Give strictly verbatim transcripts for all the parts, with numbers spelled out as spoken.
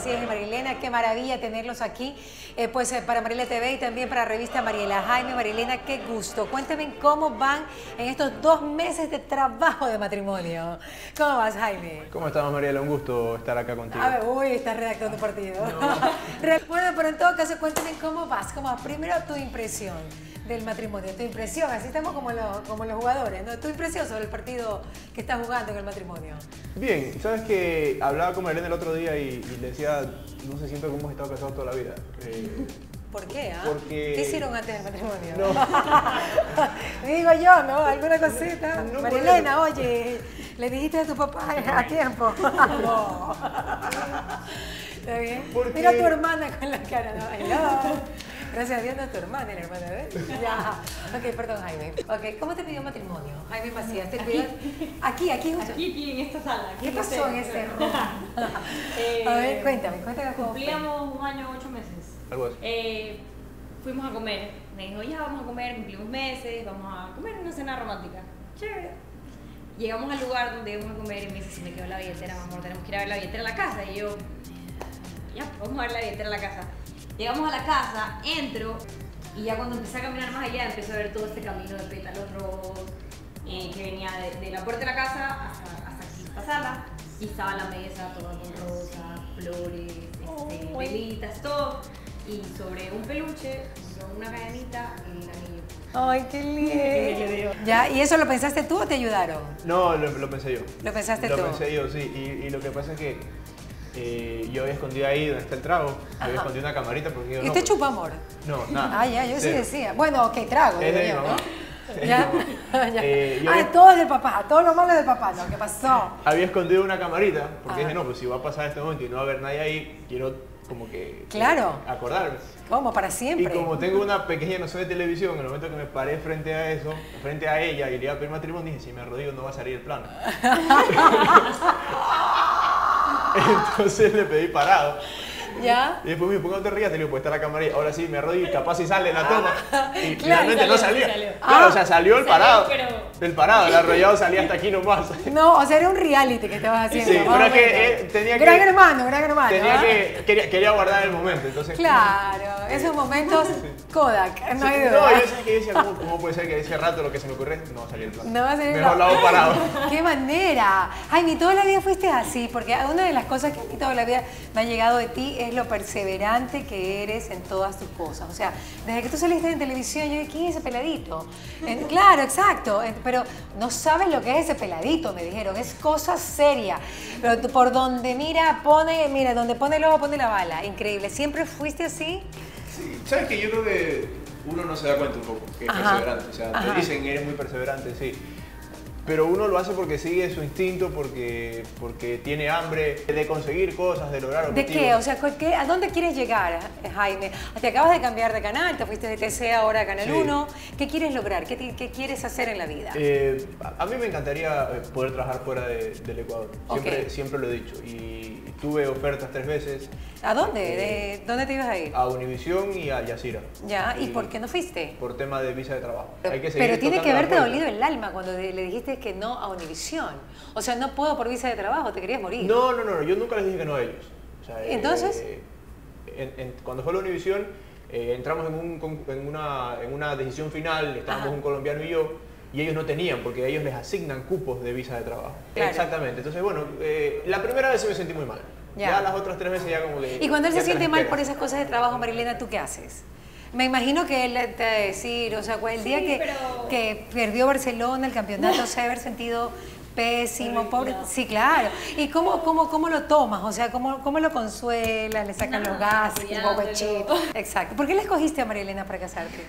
así es, Marilena, qué maravilla tenerlos aquí, eh, pues eh, para Mariela T V y también para Revista Mariela. Jaime, Marilena, qué gusto. Cuéntame cómo van en estos dos meses de trabajo de matrimonio. ¿Cómo vas, Jaime? ¿Cómo estamos, Mariela? Un gusto estar acá contigo. A ver, uy, estás redactando partido. No. Bueno, pero en todo caso, cuéntame cómo vas, cómo vas. Primero, tu impresión del matrimonio, tu impresión, así estamos como los, como los jugadores, ¿no? Tu impresión sobre el partido que estás jugando en el matrimonio. Bien, sabes que hablaba con Marilena el otro día y, y le decía, no sé, siento que hemos estado casados toda la vida. Eh, ¿Por qué? Ah? Porque... ¿Qué hicieron antes del matrimonio? No. Digo yo, ¿no? ¿Alguna cosita? No, Marilena, oye, ¿le dijiste a tu papá a tiempo? No. ¿Está bien? Porque... Mira a tu hermana con la cara, ¿no? Hello. Gracias a Dios no es tu hermana, la hermana, ¿ves? Ya. Ok, perdón, Jaime. Ok, ¿cómo te pidió matrimonio? Jaime Macías, ¿te pidió? Aquí, aquí, justo. Aquí, aquí, en esta sala. ¿Qué pasó en ese room? eh, A ver, cuéntame, cuéntame cómo Cumplíamos un año, ocho meses. Algo así. Eh, fuimos a comer. Me dijo, ya vamos a comer, cumplimos meses, vamos a comer una cena romántica. Chévere. Llegamos al lugar donde íbamos a comer y me dice, si me quedó la billetera, amor, tenemos que ir a ver la billetera a la casa. Y yo, ya, vamos a ver la billetera a la casa. Llegamos a la casa, entro y ya cuando empecé a caminar más allá empecé a ver todo este camino de pétalos rojos eh, que venía de, de la puerta de la casa hasta, hasta aquí, esta sala, y estaba la mesa toda con rosas, flores, este, Oh, velitas, todo, y sobre un peluche, sobre una cadenita, el anillo. Ay, qué lindo. ¿Ya? ¿Y eso lo pensaste tú o te ayudaron? No, lo, lo pensé yo. ¿Lo pensaste lo tú? Lo pensé yo, sí. Y, y lo que pasa es que eh, yo había escondido ahí donde está el trago, Ajá. había escondido una camarita porque yo ¿Y no, usted pues, chupa amor? No, nada. Ah, ya, yo sí Cero. decía. Bueno, ok, trago, Es digo de mi yo, mamá. ¿no? Es de ¿Ya? mi mamá. Ya. Eh, yo Ah, había- todo es del papá, todo lo malo es del papá. No, ¿qué pasó? Había escondido una camarita porque Ajá. dije, no, pues si va a pasar este momento y no va a haber nadie ahí, quiero como que Claro. eh, acordarme. ¿Cómo? Para Y siempre. como tengo una pequeña noción de televisión, en el momento que me paré frente a eso, frente a ella y le iba a pedir matrimonio, dije, si me arrodillo no va a salir el plano. Entonces le pedí parado. ¿Ya? Y después me dijo, ¿por qué no te rías? Te digo, pues está la cámara ahí. Ahora sí, me arrodillo y capaz si sale la toma. Y Claro, realmente no salió, salía. salió. Claro, Ah. o sea, salió el Salió, parado. pero- El parado, el arrollado salía hasta aquí nomás. No, o sea, era un reality que estabas haciendo. Sí, más pero o es que, menos. eh, tenía que- Gran hermano, gran hermano. Tenía ¿ah? que, quería, quería guardar el momento, entonces... Claro, esos momentos Kodak, no hay Sí, duda. no, yo sé que decía, ¿cómo, ¿cómo puede ser que ese rato lo que se me ocurre no salía el plano? No va a salir Mejor la- lo hago parado. ¡Qué manera! Jaime, toda la vida fuiste así, porque una de las cosas que a mí toda la vida me ha llegado de ti es lo perseverante que eres en todas tus cosas. O sea, desde que tú saliste en televisión, yo dije, ¿quién es ese peladito? En- claro, exacto, en- pero no sabes lo que es ese peladito, me dijeron, es cosa seria. Pero tú, por donde mira, pone, mira, donde pone el ojo, pone la bala. Increíble. ¿Siempre fuiste así? Sí, sabes que yo creo que uno no se da cuenta un poco que es Ajá. perseverante. O sea, Ajá. te dicen eres muy perseverante, sí. Pero uno lo hace porque sigue su instinto, porque, porque tiene hambre de conseguir cosas, de lograr ¿De objetivos. qué? O sea, ¿qué- ¿a dónde quieres llegar, Jaime? Te acabas de cambiar de canal, te fuiste de T C ahora a Canal Sí. uno. ¿Qué quieres lograr? ¿Qué, ti- qué quieres hacer en la vida? Eh, a a mí me encantaría eh, poder trabajar fuera de- del Ecuador. Siempre, Ok. siempre lo he dicho. Y tuve ofertas tres veces ¿A dónde? eh, ¿De ¿Dónde te ibas a ir? a Univisión y a Yacira. Ya, ¿y por qué no fuiste? Por tema de visa de trabajo. Hay que seguir Pero tiene que tocando la haberte puerta. dolido el alma cuando de- le dijiste que no a Univisión. O sea, no puedo por visa de trabajo, te querías morir. No, no, no, yo nunca les dije que no a ellos. O sea, ¿Entonces? eh, en- en- cuando fue la Univisión, eh, entramos en, un, con- en, una, en una decisión final, estábamos Ajá. un colombiano y yo, y ellos no tenían, porque a ellos les asignan cupos de visa de trabajo. Claro. Exactamente. Entonces, bueno, eh, la primera vez sí me sentí muy mal. Ya. Ya, las otras tres veces ya como que... Y cuando él ya se te siente las mal esperas. por esas cosas de trabajo, Marilena, ¿tú qué haces? Me imagino que él te va a decir, o sea, el Sí, día que, pero- que perdió Barcelona el campeonato, se ha haber sentido pésimo, pobre. Sí, claro. ¿Y cómo, cómo, cómo lo tomas? O sea, ¿cómo, cómo lo consuelas? ¿Le sacan los Nada, gases, apoyándolo. bobechito? Exacto. ¿Por qué le escogiste a Marilena para casarte?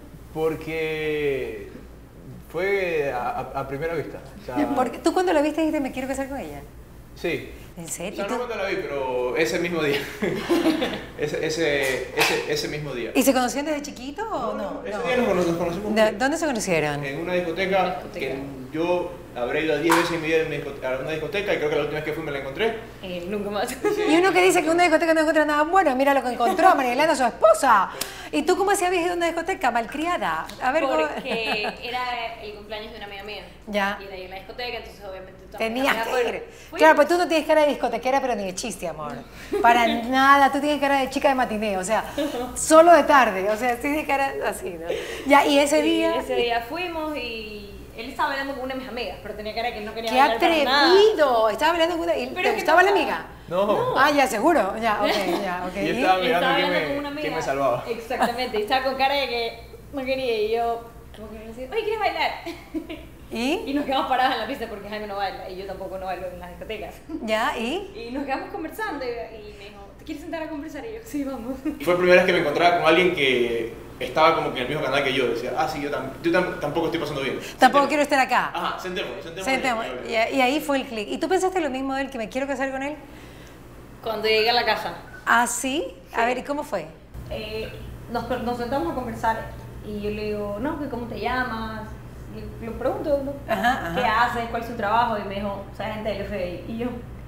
Porque fue a, a- a primera vista. O sea, Porque tú cuando la viste dijiste, me quiero casar con ella. sí. ¿En O serio? sea, ¿Y no tú- cuando la vi, pero ese mismo día. ese, ese, ese, ese mismo día. ¿Y se conocían desde chiquito o no? Ese No. día nos, cono- nos conocimos ¿De- ¿Dónde se conocieron? en una discoteca, que yo habré ido diez veces en mi vida en mi discoteca- a una discoteca y creo que la última vez que fui me la encontré. Eh, nunca más. Y uno que dice que una discoteca no encuentra nada bueno, mira lo que encontró Marilena, su esposa. ¿Y tú cómo se habías ido a una discoteca? Malcriada. A ver, ¿cómo- Porque era el cumpleaños de una amiga mía. Ya. Y era ahí en la discoteca, entonces obviamente todas mis Tenías amigas que fueron. ir. Fui. Claro, pues tú no tienes cara de discotequera, pero ni de chiste, amor. Para nada, tú tienes cara de chica de matiné, o sea, solo de tarde, o sea, tienes cara así, ¿no? Ya, y ese Y día... ese día fuimos y él estaba hablando con una de mis amigas, pero tenía cara de que no quería ¡Qué hablar para nada. atrevido! Estaba hablando con una... ¿Y Pero te ¿qué gustaba la pasa? amiga? No. Ah, ya, seguro. Ya, ok, ya, ok. Yo ¿Y? estaba mirando Estaba quién hablando me, con una amiga. quién me salvaba. Exactamente, y estaba con cara de que no quería y yo como que le decía, oye, ¿quieres bailar? ¿Y? Y nos quedamos parados en la pista porque Jaime no baila y yo tampoco no bailo en las discotecas. ¿Ya? ¿Y? Y nos quedamos conversando y, y me dijo, ¿te quieres sentar a conversar? Y yo, sí, vamos. Fue la primera vez que me encontraba con alguien que estaba como que en el mismo canal que yo. Decía, ah, sí, yo, tam yo tam tampoco estoy pasando bien. Tampoco Sentémonos. quiero estar acá. Ajá, sentémonos, sentémonos. Sentemos. Y, y ahí fue el clic. ¿Y tú pensaste lo mismo de él, que me quiero casar con él? Cuando llegué a la casa, ¿Ah, sí? A ver, ¿y cómo fue? eh, nos, nos sentamos a conversar y yo le digo, no, que ¿cómo te llamas? Le, le pregunto, ¿no? Ajá, ajá. ¿Qué haces? ¿Cuál es tu trabajo? Y me dijo, soy agente del F B I. Y yo,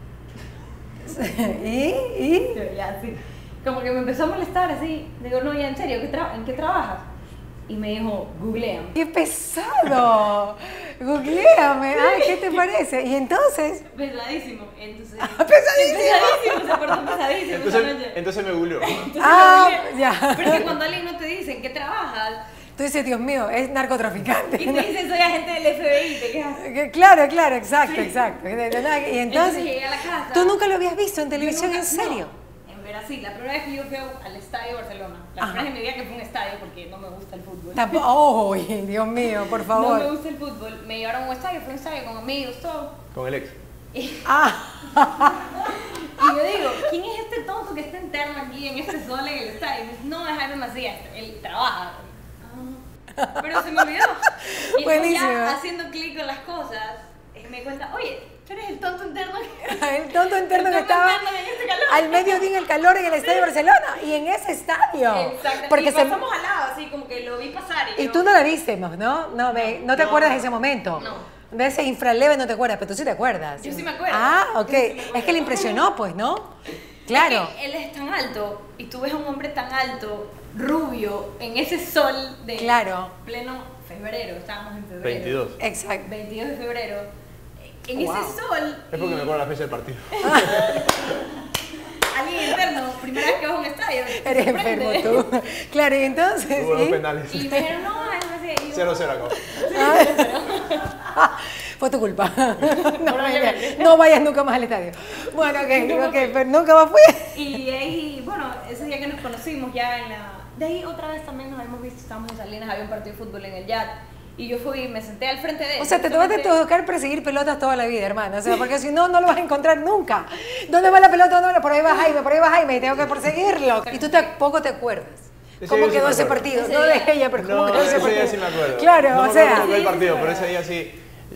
¿Y? ¿Y? yo ya así. Como que me empezó a molestar así. Digo, no, ya en serio, ¿qué tra- ¿en qué trabajas? Y me dijo, googlean. ¡Qué pesado! Googleame. Ay, ¿qué te parece? Y entonces... Pesadísimo. Entonces, ¡Pesadísimo! Pesadísimo, se portó pesadísimo esa Entonces, noche. entonces me googleó. Entonces, Ah, googleé. ya. Pero es que cuando alguien no te dice en qué trabajas Tú dices, Dios mío, es narcotraficante. y te dicen soy agente del F B I, te quedas. Que- Claro, claro, exacto, exacto. De- de nada que- Y Entonces entonces, llegué a la casa. ¿tú nunca lo habías visto en Yo televisión, nunca- en serio? No, en Brasil. La primera vez que yo fui al estadio de Barcelona. La Ajá. primera vez en mi vida que fui a un estadio porque no me gusta el fútbol. Tampoco, oh, Dios mío, por No me favor. gusta el fútbol. Me llevaron a un estadio, fui a un estadio con amigos, todo. Con el ex. Y, Ah, y yo digo, ¿quién es este tonto que está interno aquí en este sol en el estadio? Y me dice, no, es Jaime Macías, él trabaja. Ah, pero se me olvidó. Y después Buenísimo. ya haciendo clic con las cosas, eh, me cuenta, oye, tú eres el tonto interno que... el tonto interno El que tonto estaba interno en este calor. al mediodía en el calor en el estadio de Barcelona y en ese estadio. Exacto. Porque y se- pasamos al lado, así como que lo vi pasar y, Y yo, tú no la viste, ¿no? No, no, me- no te No, acuerdas de no. ese momento. No. De ese infraleve no te acuerdas, pero tú sí te acuerdas. Yo sí me acuerdo. Ah, ok. Yo sí me acuerdo. Es que le impresionó, pues, ¿no? Claro. Es que él es tan alto y tú ves a un hombre tan alto, rubio, en ese sol de Claro. pleno febrero, estábamos en febrero. veintidós. Exacto. veintidós de febrero. En Wow. ese sol, Es porque me acuerdo la fecha del partido. alguien interno, primera vez que vas a un estadio. te Eres sorprende. enfermo tú. Claro, y entonces. Hubo dos ¿sí? penales. Y me dijeron, no, es así. Y yo, cero cero acá. Ah, fue tu culpa. No, Probablemente. no vayas nunca más al estadio. Bueno, ok, ok, pero nunca más fui. Y ahí, bueno, ese día que nos conocimos ya en la... De ahí otra vez también nos habíamos visto, estábamos en Salinas, había un partido de fútbol en el Yat. Y yo fui y me senté al frente de él. O sea, te tomaste justamente- tocar perseguir pelotas toda la vida, hermana. O sea, porque si no, no lo vas a encontrar nunca. ¿Dónde va la pelota? ¿Dónde va la- Por ahí va Jaime, por ahí va Jaime y tengo que perseguirlo. Y tú tampoco te acuerdas. Ese ¿Cómo día sí quedó me ese acuerdo. partido? Ese No de día- ella, pero ¿cómo No, quedó ese ese partido? día sí me acuerdo. Claro, no o me acuerdo sea. cómo quedó el Sí, partido, sí, pero sí. ese día sí,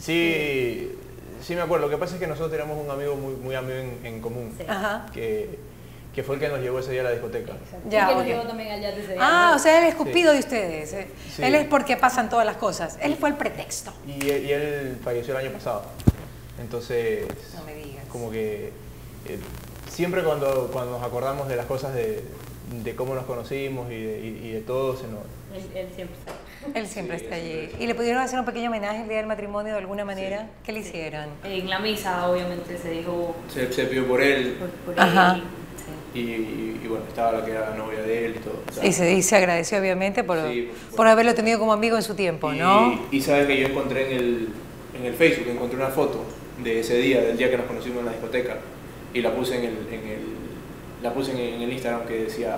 sí, sí me acuerdo. Lo que pasa es que nosotros teníamos un amigo muy, muy amigo en, en común, Sí. Ajá. que, que fue el que nos llevó ese día a la discoteca. Ya, y que nos ok. llevó también al Yat ese día. Ah, ¿no? o sea, él es cupido de ustedes. eh. Sí. Él es porque pasan todas las cosas. Él fue el pretexto. Y, él- y él falleció el año pasado. Entonces, No me digas. como que eh, siempre cuando, cuando nos acordamos de las cosas de, de cómo nos conocimos y de, y- y de todo, se nos... Él, él siempre está. Él siempre Sí, está él allí. siempre ¿Y le pudieron hacer un pequeño homenaje el día del matrimonio de alguna manera? ¿Qué le hicieron? En la misa, obviamente, se dijo Se, se pidió por él por, por Ajá. él. Sí. y, y, y bueno, estaba la que era la novia de él y todo. o sea, Y se, y se agradeció obviamente por, Sí, por supuesto. por haberlo tenido como amigo en su tiempo, y, ¿no? y sabes que yo encontré en el, en el Facebook, encontré una foto de ese día, del día que nos conocimos en la discoteca, y la puse en el, en el, la puse en el, en el Instagram que decía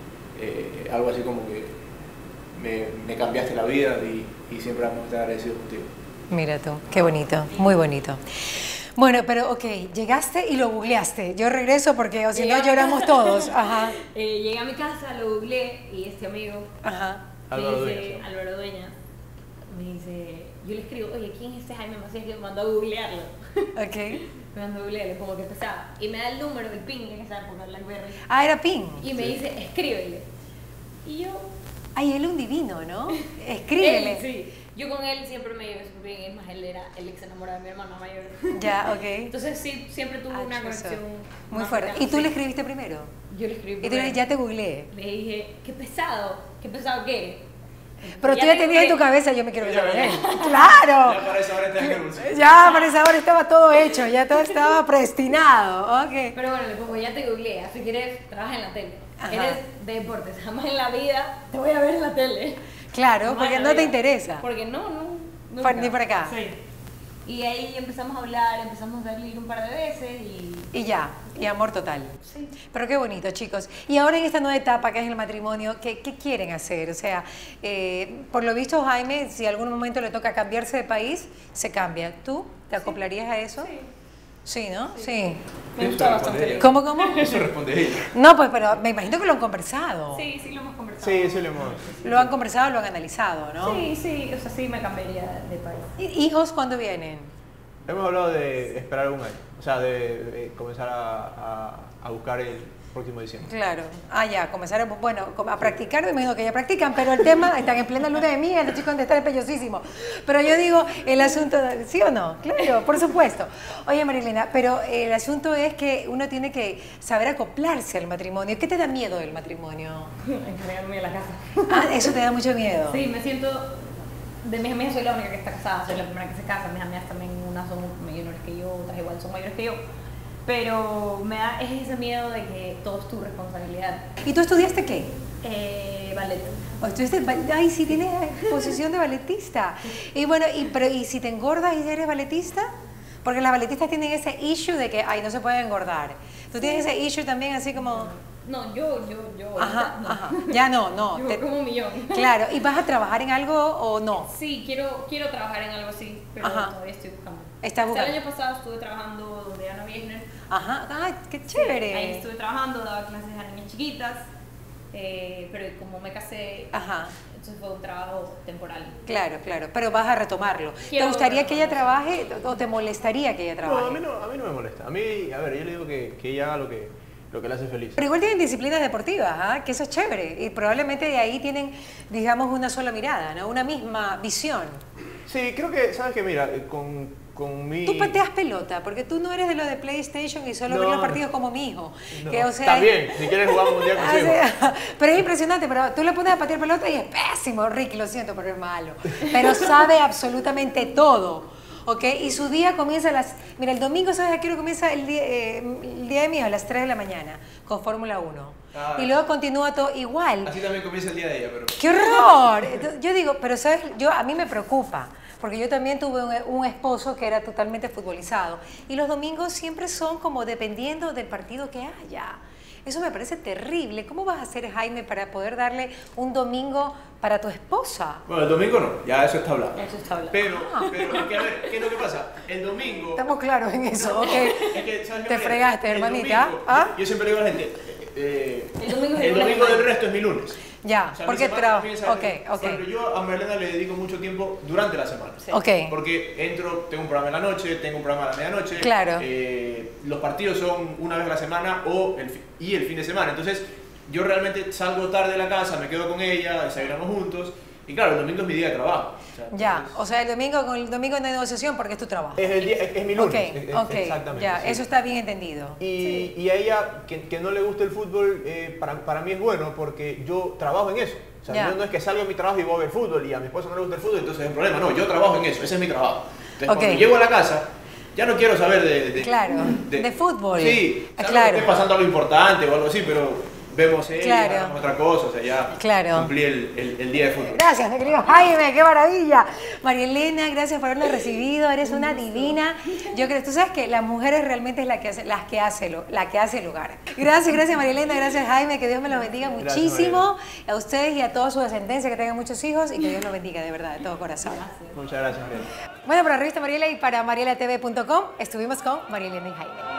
eh, algo así como que me, me cambiaste la vida y, y siempre vamos a estar agradecidos contigo. Mira tú, qué bonito, muy bonito. Bueno, pero ok, llegaste y lo googleaste. Yo regreso porque o si Llegué no a mi lloramos casa. todos. Ajá, Eh, llegué a mi casa, lo googleé y este amigo ajá. Álvaro me dice, Dueñas. Álvaro Dueñas, me dice, yo le escribo, oye, ¿quién es este Jaime Macías que me mandó a googlearlo? Ok. Me mandó a googlearlo, como que pesaba. Y me da el número del ping en esa época, BlackBerry. Ah, era Pin. Y me Sí. dice, escríbele. Y yo, Ay, él es un divino, ¿no? Escríbele. él, sí. Yo con él siempre me llevé súper bien, es más, él era el ex enamorado de mi hermana mayor. Ya, ok. Entonces sí, siempre tuve Ah, una chuzo. conexión Muy más fuerte. cercana. ¿Y tú Sí. le escribiste primero? Yo le escribí Y tú le primero. dijiste, ya te googleé. Le dije, qué pesado, qué pesado que eres. Pero tú ya tenías en tu cabeza, yo me quiero Ya, casar con ya. él. ¡Claro! Ya para esa hora está en el bolsillo. Ya para esa hora estaba todo hecho, ya todo estaba predestinado. Ok. Pero bueno, le pongo, ya te googleé, si quieres, trabaja en la tele. Ajá. Eres de deportes, jamás en la vida te voy a ver en la tele. Claro, Jamás porque en la no te vida. interesa. Porque no, no. Por- nunca. ni por acá. Sí. Y ahí empezamos a hablar, empezamos a darle un par de veces y... Y ya, y amor total. Sí. Pero qué bonito, chicos. Y ahora en esta nueva etapa que es el matrimonio, ¿qué, qué quieren hacer? O sea, eh, por lo visto, Jaime, si algún momento le toca cambiarse de país, se cambia. ¿Tú te acoplarías a eso? Sí. Sí, ¿no? Sí. Me Eso gusta responde bastante. ella. ¿Cómo, cómo? Eso responde ella. No, pues, pero me imagino que lo han conversado. Sí, sí lo hemos conversado. Sí, sí lo hemos. Lo han conversado, lo han analizado, ¿no? Sí, sí, o sea, sí me cambiaría de país. ¿Y- ¿Hijos cuándo vienen? Hemos hablado de esperar un año, o sea, de, de comenzar a, a, a buscar el próximo diciembre. Claro. Ah, ya, comenzar a, bueno, a practicar, me imagino que ya practican, pero el tema, están en plena luna de miel, los chicos han de estar pellosísimos. Pero yo digo, el asunto, ¿sí o no? Claro, por supuesto. Oye, Marilena, pero el asunto es que uno tiene que saber acoplarse al matrimonio. ¿Qué te da miedo del matrimonio? Encargarme de la casa. Ah, eso te da mucho miedo. Sí, me siento... De mis amigas soy la única que está casada, soy la primera que se casa. Mis amigas también, unas son menores que yo, otras igual son mayores que yo. Pero me da es ese miedo de que todo es tu responsabilidad. ¿Y tú estudiaste qué? Eh, ballet. O estudiaste, ba- ay, sí, tienes posición de balletista. Y bueno, y, pero, ¿y si te engordas y eres balletista? Porque las balletistas tienen ese issue de que, ay, no se puede engordar. ¿Tú tienes ese issue también así como...? No, yo, yo, yo. Ajá, ahorita no. ajá. Ya no, no. Yo te- como un millón. Claro, ¿y vas a trabajar en algo o no? Sí, quiero, quiero trabajar en algo así, pero Ajá. todavía estoy buscando. Estás O sea, buscando. el año pasado estuve trabajando donde Ana Wiesner. Ajá, ay, qué Ahí chévere. estuve trabajando, daba clases a niñas chiquitas, eh, pero como me casé, Ajá, entonces fue un trabajo temporal. claro, claro, pero vas a retomarlo. ¿Te Quiero gustaría que ella retomarlo. trabaje o te molestaría que ella trabaje? No, a mí no, a mí no me molesta. A mí, a ver, yo le digo que, que ella haga lo que, lo que le hace feliz. Pero igual tienen disciplinas deportivas, ¿ah? Que eso es chévere. Y probablemente de ahí tienen, digamos, una sola mirada, ¿no? Una misma visión. Sí, creo que, ¿sabes qué? Mira, eh, con, con mi... Tú pateas pelota, porque tú no eres de lo de PlayStation y solo No, ves los no. partidos como mi hijo. No, Que, o sea, también, si quieres jugamos un día Ah, consigo. sí, pero es impresionante, pero tú le pones a patear pelota y es pésimo, Ricky, lo siento, pero es malo. Pero sabe absolutamente todo, ¿ok? Y su día comienza a las... Mira, el domingo, ¿sabes a qué hora comienza el día, eh, el día de mi hijo? A las tres de la mañana, con Fórmula uno. Ah. Y luego continúa todo igual. Así también comienza el día de ella, pero... ¡Qué horror! Entonces, yo digo, pero ¿sabes? Yo, a mí me preocupa, porque yo también tuve un, un esposo que era totalmente futbolizado. Y los domingos siempre son como dependiendo del partido que haya. Eso me parece terrible. ¿Cómo vas a hacer, Jaime, para poder darle un domingo para tu esposa? Bueno, el domingo no, ya eso está hablado. Eso está hablando. Pero, pero es que a ver, ¿qué es lo que pasa? El domingo... Estamos claros en eso, ¿ok? Es que, ¿sabes qué, Te María? fregaste, El hermanita. domingo, ¿Ah? Yo, yo siempre le digo a la gente, eh, El domingo es el el lunes. domingo del resto es mi lunes. Ya, O sea, porque mi semana trabajo. comienza Ok, el- ok. Por ejemplo, yo a Marlena le dedico mucho tiempo durante la semana. Sí. Ok. Porque entro, tengo un programa en la noche, tengo un programa a la medianoche. Claro. eh, los partidos son una vez a la semana o el, fi- y el fin de semana. Entonces, yo realmente salgo tarde de la casa, me quedo con ella, desayunamos juntos. Y claro, el domingo es mi día de trabajo. O sea, Ya, entonces- o sea, el domingo con el domingo de negociación porque es tu trabajo. Es, el día, es, es mi lunes. Ok, es- es- ok, exactamente. ya, sí. eso está bien entendido. Y, y a ella, que, que no le gusta el fútbol, eh, para, para mí es bueno porque yo trabajo en eso. O sea, Ya. yo no es que salgo de mi trabajo y voy a ver fútbol y a mi esposa no le gusta el fútbol, entonces es un problema. No, yo trabajo en eso, ese es mi trabajo. Entonces, Ok. cuando llego a la casa, ya no quiero saber de... de- Claro, de fútbol. Sí, Ah, salvo claro. que esté pasando algo importante o algo así, pero vemos series, Claro. hagamos otra cosa, o sea, ya Claro. cumplí el, el- el día de fútbol. Gracias, mi querido Jaime, qué maravilla. María Elena, gracias por habernos recibido, eres una divina. Yo creo, tú sabes que las mujeres realmente es la que hace, las que hace, lo- la que hace el lugar. Gracias, gracias María Elena, gracias Jaime, que Dios me los bendiga Gracias, muchísimo. A ustedes y a toda su descendencia, que tengan muchos hijos y que Dios los bendiga de verdad, de todo corazón. Muchas gracias, Mariela. Bueno, para la revista Mariela y para mariela t v punto com estuvimos con María Elena y Jaime.